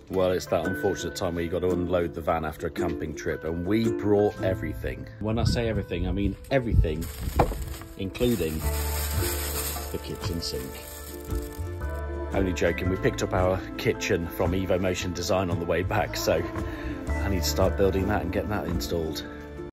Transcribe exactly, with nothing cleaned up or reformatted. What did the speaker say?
Well, it's that unfortunate time where you got to unload the van after a camping trip, and we brought everything. When I say everything, I mean everything, including the kitchen sink. Only joking, we picked up our kitchen from Evo Motion Design on the way back, so I need to start building that and getting that installed.